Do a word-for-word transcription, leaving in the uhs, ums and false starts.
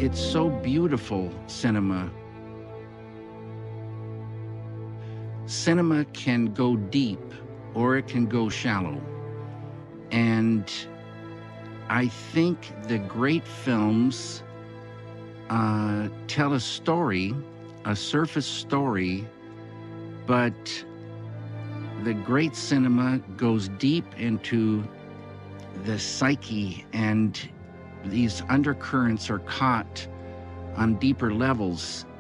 it's so beautiful, cinema. Cinema can go deep or it can go shallow. And I think the great films uh, tell a story, a surface story, but the great cinema goes deep into the psyche, and these undercurrents are caught on deeper levels.